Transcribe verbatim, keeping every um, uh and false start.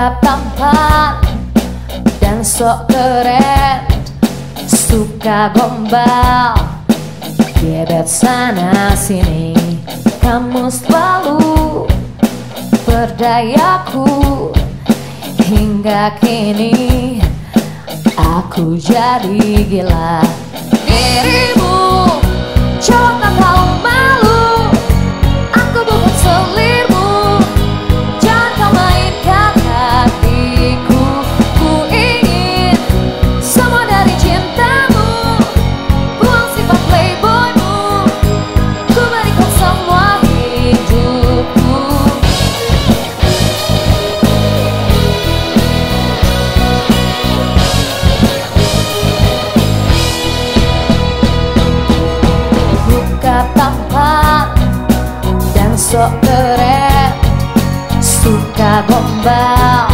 Suka tampan dan sok keren, suka gombal, gebet sana sini. Kamu selalu berdayaku hingga kini. Aku jadi gila dirimu, cowok tak tahu malu. Aku bukan selirmu, jangan kau mainkan hatiku. Ku ingin semua dari cintamu, buang sifat playboymu. Ku berikan semua hidupku. Suka tampan dan sok keren, suka gombal,